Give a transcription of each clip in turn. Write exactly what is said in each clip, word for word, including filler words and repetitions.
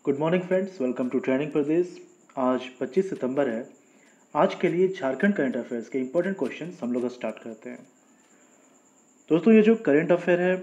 Good morning friends, welcome to training Pradesh. आज पच्चीस सितंबर है। आज के लिए झारखंड करंट अफेयर्स के इंपॉर्टेंट क्वेश्चन हम लोग स्टार्ट करते हैं। दोस्तों, ये जो करंट अफेयर है,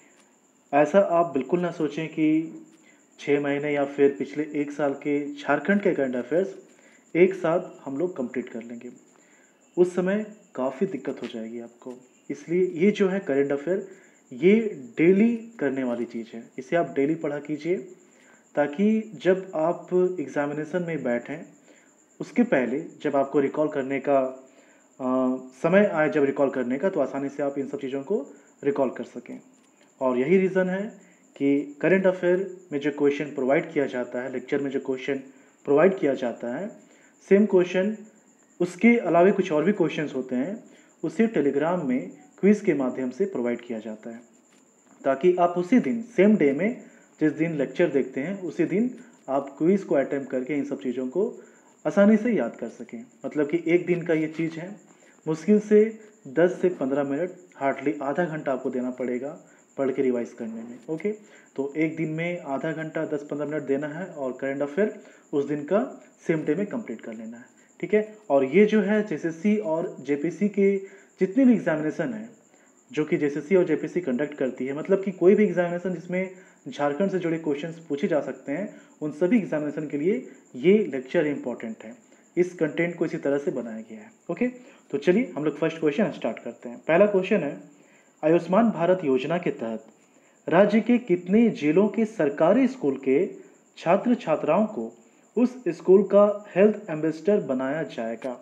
ऐसा आप बिल्कुल ना सोचें कि छः महीने या फिर पिछले एक साल के झारखंड के करंट अफेयर्स एक साथ हम लोग कंप्लीट कर लेंगे। उस समय काफ़ी दिक्कत हो जाएगी आपको। इसलिए ये जो है करंट अफेयर, ये डेली करने वाली चीज़ है। इसे आप डेली पढ़ा कीजिए ताकि जब आप एग्ज़ामिनेशन में बैठें उसके पहले जब आपको रिकॉल करने का आ, समय आए, जब रिकॉल करने का, तो आसानी से आप इन सब चीज़ों को रिकॉल कर सकें। और यही रीज़न है कि करंट अफेयर में जो क्वेश्चन प्रोवाइड किया जाता है, लेक्चर में जो क्वेश्चन प्रोवाइड किया जाता है, सेम क्वेश्चन उसके अलावा कुछ और भी क्वेश्चंस होते हैं, उसे टेलीग्राम में क्विज़ के माध्यम से प्रोवाइड किया जाता है ताकि आप उसी दिन, सेम डे में, जिस दिन लेक्चर देखते हैं उसी दिन आप क्विज़ को अटेम्प्ट करके इन सब चीज़ों को आसानी से याद कर सकें। मतलब कि एक दिन का ये चीज़ है, मुश्किल से दस से पंद्रह मिनट, हार्डली आधा घंटा आपको देना पड़ेगा पढ़ के रिवाइज करने में। ओके, तो एक दिन में आधा घंटा दस पंद्रह मिनट देना है और करंट अफेयर उस दिन का सेम डे में कंप्लीट कर लेना है। ठीक है। और ये जो है जेएसएससी और जेपीसी के जितने भी एग्जामिनेशन हैं, जो कि जेएसएससी और जेपीसी कंडक्ट करती है, मतलब कि कोई भी एग्जामिनेशन जिसमें झारखंड से जुड़े क्वेश्चंस पूछे जा सकते हैं, उन सभी एग्जामिनेशन के लिए ये लेक्चर इंपॉर्टेंट है। इस कंटेंट को इसी तरह से बनाया गया है। ओके, तो चलिए हम लोग फर्स्ट क्वेश्चन स्टार्ट करते हैं। पहला क्वेश्चन है, आयुष्मान भारत योजना के तहत राज्य के कितने जिलों के सरकारी स्कूल के छात्र छात्राओं को उस स्कूल का हेल्थ एम्बेसडर बनाया जाएगा।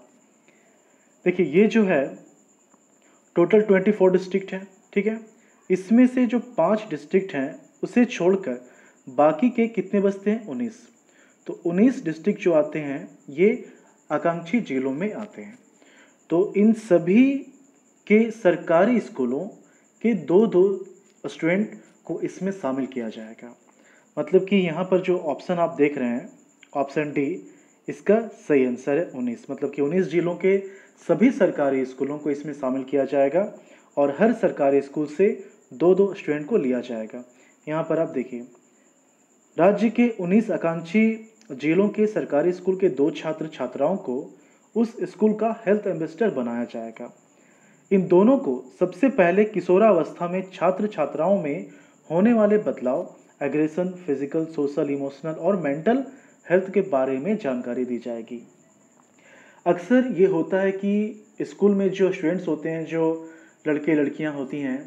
देखिए, ये जो है टोटल चौबीस डिस्ट्रिक्ट है। ठीक है, इसमें से जो पांच डिस्ट्रिक्ट हैं उसे छोड़कर बाकी के कितने बचते हैं? उन्नीस। तो उन्नीस डिस्ट्रिक्ट जो आते हैं ये आकांक्षी जिलों में आते हैं। तो इन सभी के सरकारी स्कूलों के दो दो स्टूडेंट को इसमें शामिल किया जाएगा। मतलब कि यहाँ पर जो ऑप्शन आप देख रहे हैं, ऑप्शन डी, इसका सही आंसर है उन्नीस। मतलब कि उन्नीस जिलों के सभी सरकारी स्कूलों को इसमें शामिल किया जाएगा और हर सरकारी स्कूल से दो दो स्टूडेंट को लिया जाएगा। यहाँ पर आप देखिए, राज्य के उन्नीस आकांक्षी जिलों के सरकारी स्कूल के दो छात्र छात्राओं को उस स्कूल का हेल्थ एम्बेसडर बनाया जाएगा। इन दोनों को सबसे पहले किशोरावस्था में छात्र छात्राओं में होने वाले बदलाव, एग्रेशन, फिजिकल, सोशल, इमोशनल और मेंटल हेल्थ के बारे में जानकारी दी जाएगी। अक्सर ये होता है कि स्कूल में जो स्टूडेंट्स होते हैं, जो लड़के लड़कियां होती हैं,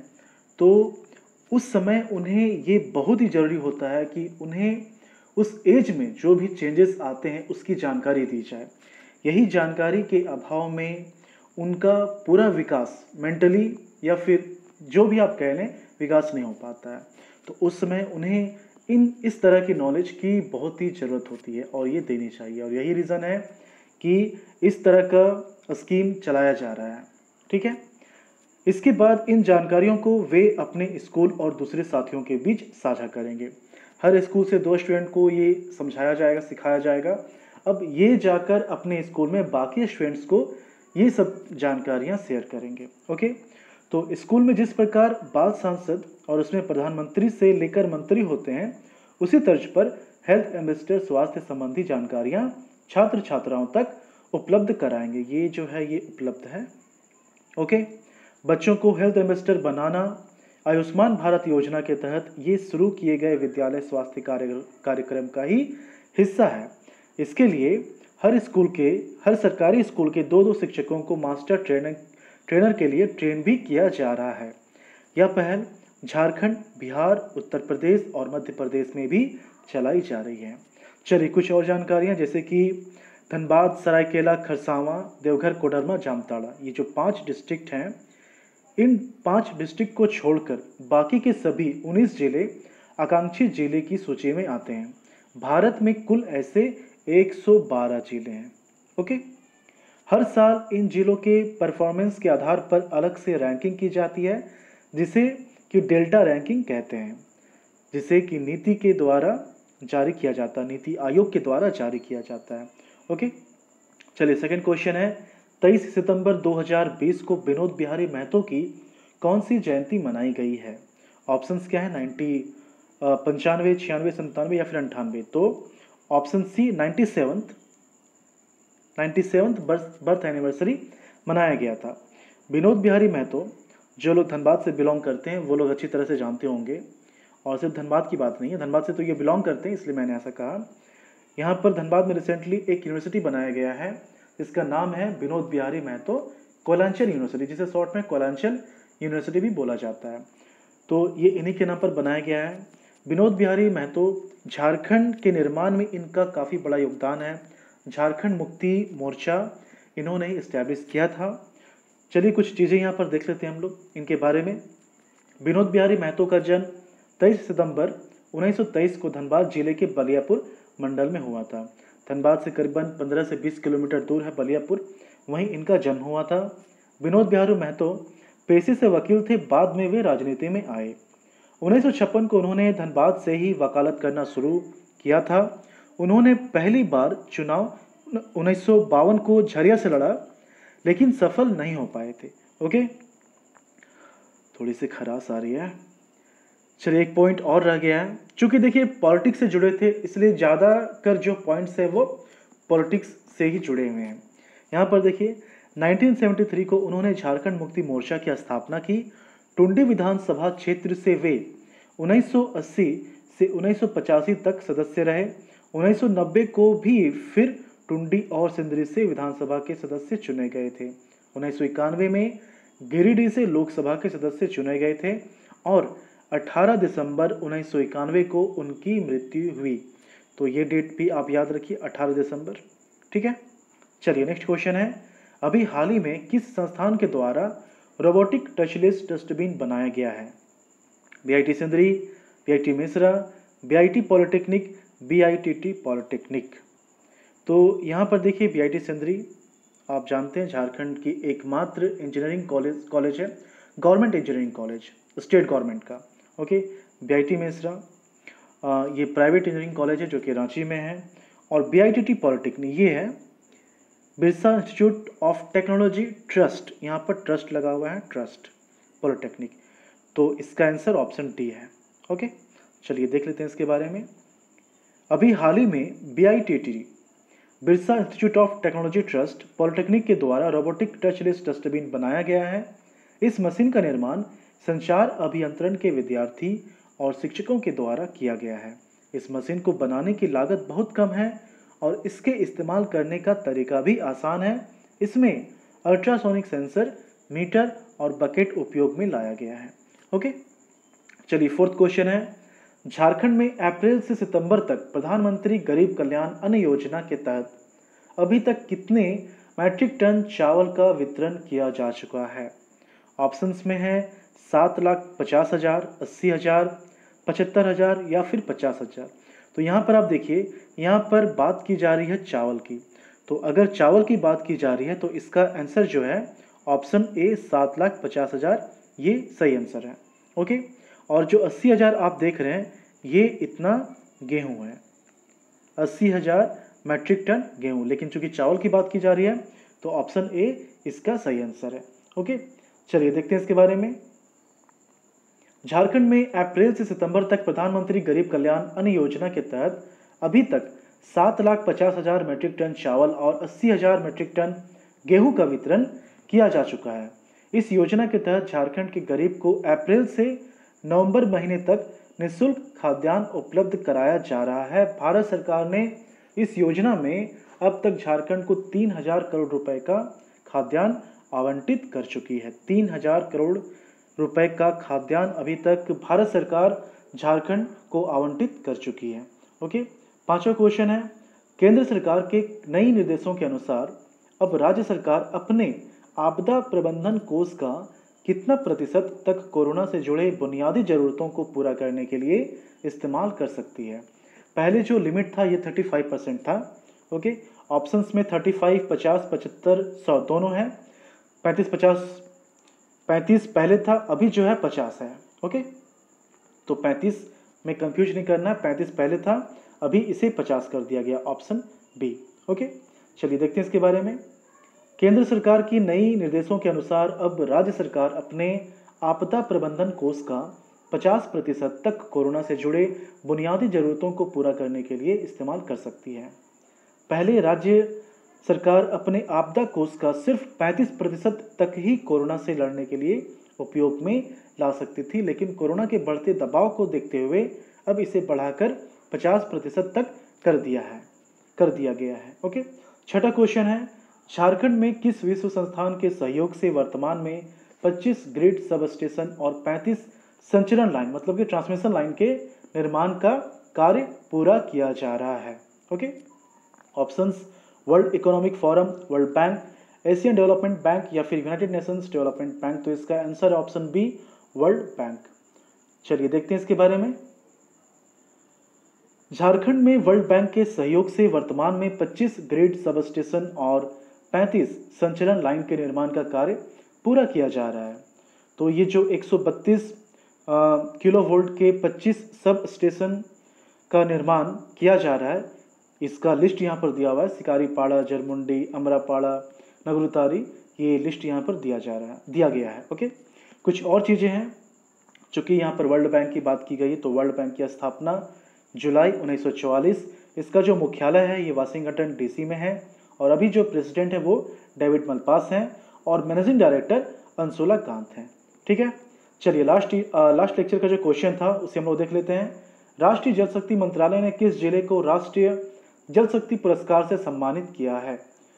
तो उस समय उन्हें ये बहुत ही ज़रूरी होता है कि उन्हें उस एज में जो भी चेंजेस आते हैं उसकी जानकारी दी जाए। यही जानकारी के अभाव में उनका पूरा विकास, मेंटली या फिर जो भी आप कह लें, विकास नहीं हो पाता है। तो उस समय उन्हें इन इस तरह की नॉलेज की बहुत ही ज़रूरत होती है और ये देनी चाहिए। और यही रीज़न है कि इस तरह का स्कीम चलाया जा रहा है। ठीक है। इसके बाद इन जानकारियों को वे अपने स्कूल और दूसरे साथियों के बीच साझा करेंगे। हर स्कूल से दो स्टूडेंट को ये समझाया जाएगा, सिखाया जाएगा। अब ये जाकर अपने स्कूल में बाकी स्टूडेंट्स को ये सब जानकारियां शेयर करेंगे। ओके, तो स्कूल में जिस प्रकार बाल सांसद और उसमें प्रधानमंत्री से लेकर मंत्री होते हैं, उसी तर्ज पर हेल्थ एम्बेसडर स्वास्थ्य संबंधी जानकारियाँ छात्र छात्राओं तक उपलब्ध कराएंगे। ये जो है ये उपलब्ध है। ओके, बच्चों को हेल्थ एम्बेसडर बनाना आयुष्मान भारत योजना के तहत ये शुरू किए गए विद्यालय स्वास्थ्य कार्य कार्यक्रम का ही हिस्सा है। इसके लिए हर स्कूल के, हर सरकारी स्कूल के दो दो शिक्षकों को मास्टर ट्रेनर ट्रेनर के लिए ट्रेन भी किया जा रहा है। यह पहल झारखंड, बिहार, उत्तर प्रदेश और मध्य प्रदेश में भी चलाई जा रही है। चलिए कुछ और जानकारियाँ, जैसे कि धनबाद, सरायकेला, खरसावां, देवघर, कोडरमा, जामताड़ा, ये जो पांच डिस्ट्रिक्ट हैं, इन पांच डिस्ट्रिक्ट को छोड़कर बाकी के सभी उन्नीस जिले आकांक्षी जिले की सूची में आते हैं। भारत में कुल ऐसे एक सौ बारह जिले हैं। ओके, हर साल इन जिलों के परफॉर्मेंस के आधार पर अलग से रैंकिंग की जाती है, जिसे कि डेल्टा रैंकिंग कहते हैं, जिसे कि नीति के द्वारा जारी किया जाता है, नीति आयोग के द्वारा जारी किया जाता है। ओके, चलिए सेकंड क्वेश्चन है, तेईस सितंबर दो हज़ार बीस को विनोद बिहारी महतो की कौन सी जयंती मनाई गई है? ऑप्शंस क्या है? नाइन्टी पंचानवे, छियानवे, संतानवे या फिर अंठानवे? तो option C ninety seventh ninety seventh birth birth anniversary मनाया गया था। विनोद बिहारी महतो, जो लोग धनबाद से बिलोंग करते हैं वो लोग अच्छी तरह से जानते होंगे, और सिर्फ धनबाद की बात नहीं है, धनबाद से तो ये बिलोंग करते हैं इसलिए मैंने ऐसा कहा। यहाँ पर धनबाद में रिसेंटली एक यूनिवर्सिटी बनाया गया है जिसका नाम है विनोद बिहारी महतो कोयलांचल यूनिवर्सिटी, जिसे शॉर्ट में कोयलांचल यूनिवर्सिटी भी बोला जाता है। तो ये इन्हीं के नाम पर बनाया गया है। विनोद बिहारी महतो, झारखंड के निर्माण में इनका काफ़ी बड़ा योगदान है। झारखंड मुक्ति मोर्चा इन्होंने ही इस्टेब्लिश किया था। चलिए कुछ चीज़ें यहाँ पर देख लेते हैं हम लोग इनके बारे में। विनोद बिहारी महतो का जन्म तेईस सितंबर उन्नीस सौ तेईस को धनबाद जिले के बलियापुर मंडल में हुआ था। धनबाद से करीबन पंद्रह से बीस किलोमीटर दूर है बलियापुर, वहीं इनका जन्म हुआ था। विनोद बिहारी महतो पेशे से वकील थे, बाद में वे राजनीति में आए। उन्नीस सौ छप्पन को उन्होंने धनबाद से ही वकालत करना शुरू किया था। उन्होंने पहली बार चुनाव उन्नीस सौ बावन को झरिया से लड़ा, लेकिन सफल नहीं हो पाए थे। ओके, थोड़ी सी खरास आ रही है। चलिए एक पॉइंट और रह गया है। चूंकि देखिए पॉलिटिक्स से जुड़े थे इसलिए ज़्यादातर जो पॉइंट्स है वो पॉलिटिक्स से ही जुड़े हुए हैं। यहाँ पर देखिए उन्नीस सौ तिहत्तर को उन्होंने झारखंड मुक्ति मोर्चा की स्थापना की। टुंडी विधानसभा क्षेत्र से वे उन्नीस सौ अस्सी से उन्नीस सौ पचासी तक सदस्य रहे। उन्नीस सौ नब्बे को भी फिर टुंडी और सिंदरी से विधानसभा के सदस्य चुने गए थे। उन्नीस सौ इक्यानवे में गिरिडीह से लोकसभा के सदस्य चुने गए थे और अठारह दिसंबर उन्नीस सौ इक्यानवे को उनकी मृत्यु हुई। तो ये डेट भी आप याद रखिए, अठारह दिसंबर। ठीक है, चलिए नेक्स्ट क्वेश्चन है, अभी हाल ही में किस संस्थान के द्वारा रोबोटिक टचलेस डस्टबिन बनाया गया है? B I T Sindri, B I T Mishra, B I T polytechnic, B I T T polytechnic. तो यहाँ पर देखिए बी आई टी सिंदरी आप जानते हैं झारखंड की एकमात्र इंजीनियरिंग कॉलेज कॉलेज है, government engineering college, state government का। Okay, B I T Mishra ये प्राइवेट इंजीनियरिंग कॉलेज है जो कि रांची में है, और B I T T polytechnic ये है Birsa institute of technology trust, यहाँ पर ट्रस्ट लगा हुआ है, ट्रस्ट पॉलिटेक्निक। तो इसका आंसर ऑप्शन डी है। ओके, चलिए देख लेते हैं इसके बारे में। अभी हाल ही में B I T T Birsa institute of technology trust polytechnic के द्वारा रोबोटिक टचलेस डस्टबिन बनाया गया है। इस मशीन का निर्माण संचार अभियंत्रण के विद्यार्थी और शिक्षकों के द्वारा किया गया है। इस मशीन को बनाने की लागत बहुत कम है और इसके इस्तेमाल करने का तरीका भी आसान है। इसमें अल्ट्रासोनिक सेंसर, मीटर और बकेट उपयोग में लाया गया है। ओके, चलिए फोर्थ क्वेश्चन है, झारखंड में अप्रैल से सितंबर तक प्रधानमंत्री गरीब कल्याण अन्न योजना के तहत अभी तक कितने मैट्रिक टन चावल का वितरण किया जा चुका है? ऑप्शंस में है सात लाख पचास हजार, अस्सी हजार, पचहत्तर हजार या फिर पचास हजार। तो यहाँ पर आप देखिए, यहाँ पर बात की जा रही है चावल की। तो अगर चावल की बात की जा रही है तो इसका आंसर जो है ऑप्शन ए सात लाख पचास हजार ये सही आंसर है। ओके, और जो अस्सी हजार आप देख रहे हैं ये इतना गेहूं है, अस्सी हजार मैट्रिक टन गेहूं, लेकिन चूंकि चावल की बात की जा रही है तो ऑप्शन ए इसका सही आंसर है। ओके, चलिए देखते हैं इसके बारे में। झारखंड में अप्रैल से सितंबर तक प्रधानमंत्री गरीब कल्याण अन्न योजना के तहत अभी तक सात लाख पचास हजार मीट्रिक टन चावल और अस्सी हजार मीट्रिक टन गेहूं का वितरण किया जा चुका है। इस योजना के तहत झारखंड के गरीब को अप्रैल से नवंबर महीने तक निःशुल्क खाद्यान्न उपलब्ध कराया जा रहा है। भारत सरकार ने इस योजना में अब तक झारखंड को तीन हजार करोड़ रुपए का खाद्यान्न आवंटित कर चुकी है। तीन हजार करोड़ रुपए का खाद्यान्न अभी तक भारत सरकार झारखंड को आवंटित कर चुकी है। ओके, पांचवा क्वेश्चन है, केंद्र सरकार के नई निर्देशों के अनुसार अब राज्य सरकार अपने आपदा प्रबंधन कोष का कितना प्रतिशत तक कोरोना से जुड़े बुनियादी जरूरतों को पूरा करने के लिए इस्तेमाल कर सकती है? पहले जो लिमिट था ये पैंतीस परसेंट था। ओके, ऑप्शंस में पैंतीस, पचास, पचहत्तर, सौ दोनों है। पैंतीस पचास पैंतीस पहले था, अभी जो है पचास है। ओके, तो पैंतीस में कंफ्यूज नहीं करना, पैंतीस पहले था, अभी इसे पचास कर दिया गया, ऑप्शन बी। ओके, चलिए देखते हैं इसके बारे में। केंद्र सरकार की नई निर्देशों के अनुसार अब राज्य सरकार अपने आपदा प्रबंधन कोष का पचास प्रतिशत तक कोरोना से जुड़े बुनियादी ज़रूरतों को पूरा करने के लिए इस्तेमाल कर सकती है। पहले राज्य सरकार अपने आपदा कोष का सिर्फ पैंतीस प्रतिशत तक ही कोरोना से लड़ने के लिए उपयोग में ला सकती थी, लेकिन कोरोना के बढ़ते दबाव को देखते हुए अब इसे बढ़ाकर पचास प्रतिशत तक कर दिया है कर दिया गया है। ओके, छठा क्वेश्चन है, झारखंड में किस विश्व संस्थान के सहयोग से वर्तमान में पच्चीस ग्रिड सब स्टेशन और पैंतीस संचरण लाइन मतलब कि ट्रांसमिशन लाइन के निर्माण का कार्य पूरा किया जा रहा है? Okay, options world economic forum, world bank, Asian development bank या फिर यूनाइटेड नेशंस डेवलपमेंट बैंक। तो इसका आंसर है ऑप्शन बी, वर्ल्ड बैंक। चलिए देखते हैं इसके बारे में। झारखंड में वर्ल्ड बैंक के सहयोग से वर्तमान में पच्चीस ग्रिड सब स्टेशन और पैंतीस संचरण लाइन के निर्माण का कार्य पूरा किया जा रहा है। तो ये जो एक सौ बत्तीस किलो वोल्ट के पच्चीस सब स्टेशन का निर्माण किया जा रहा है, इसका लिस्ट यहाँ पर दिया हुआ है। शिकारीपाड़ा, जरमुंडी, अमरापाड़ा, नगरुतारी, ये लिस्ट यहाँ पर दिया जा रहा है दिया गया है। ओके, कुछ और चीज़ें हैं चूँकि यहाँ पर वर्ल्ड बैंक की बात की गई है, तो वर्ल्ड बैंक की स्थापना जुलाई उन्नीस सौ चौवालीस, इसका जो मुख्यालय है ये वाशिंगटन डीसी में है और अभी जो प्रेसिडेंट है वो डेविड मलपास हैं और मैनेजिंग डायरेक्टर अंशुला कांत हैं। ठीक है, चलिए लास्ट लास्ट लेक्चर का जो क्वेश्चन था उसे हम लोग देख लेते हैं। राष्ट्रीय जल शक्ति मंत्रालय ने किस जिले को राष्ट्रीय जल शक्ति पुरस्कार से सम्मानित किया है?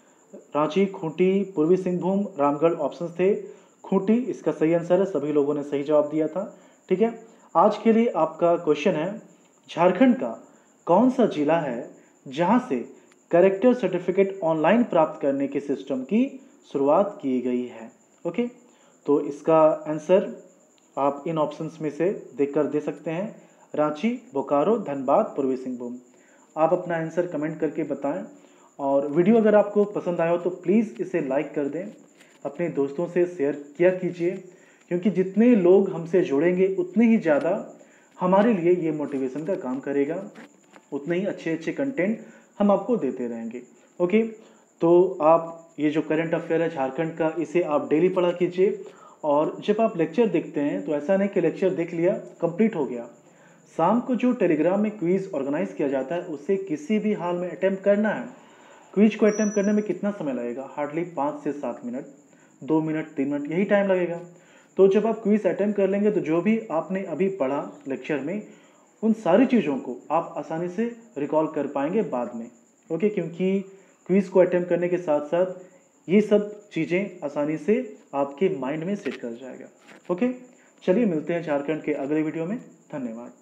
रांची, खूंटी, पूर्वी सिंहभूम, रामगढ़ ऑप्शंस थे। खूंटी इसका सही आंसर है, सभी लोगों ने सही जवाब दिया था। ठीक है, आज के लिए आपका क्वेश्चन है, झारखंड का कौन सा जिला है जहां से कैरेक्टर सर्टिफिकेट ऑनलाइन प्राप्त करने के सिस्टम की शुरुआत की गई है? ओके, तो इसका आंसर आप इन ऑप्शंस में से देखकर दे सकते हैं, रांची, बोकारो, धनबाद, पूर्वी सिंहभूम। आप अपना आंसर कमेंट करके बताएं और वीडियो अगर आपको पसंद आया हो तो प्लीज़ इसे लाइक कर दें, अपने दोस्तों से शेयर किया कीजिए, क्योंकि जितने लोग हमसे जुड़ेंगे उतने ही ज़्यादा हमारे लिए ये मोटिवेशन का काम करेगा, उतने ही अच्छे अच्छे कंटेंट हम आपको देते रहेंगे। ओके, तो आप ये जो करंट अफेयर है झारखंड का, इसे आप डेली पढ़ा कीजिए और जब आप लेक्चर देखते हैं तो ऐसा नहीं कि लेक्चर देख लिया कंप्लीट हो गया, शाम को जो टेलीग्राम में क्विज ऑर्गेनाइज किया जाता है उसे किसी भी हाल में अटेम्प्ट करना है। क्विज को अटेम्प्ट करने में कितना समय लगेगा? हार्डली पाँच से सात मिनट, दो मिनट, तीन मिनट, यही टाइम लगेगा। तो जब आप क्विज अटेम्प्ट कर लेंगे तो जो भी आपने अभी पढ़ा लेक्चर में, उन सारी चीज़ों को आप आसानी से रिकॉल कर पाएंगे बाद में। ओके, क्योंकि क्विज को अटेम्प्ट करने के साथ साथ ये सब चीज़ें आसानी से आपके माइंड में सेट कर जाएगा। ओके, चलिए मिलते हैं झारखंड के अगले वीडियो में। धन्यवाद।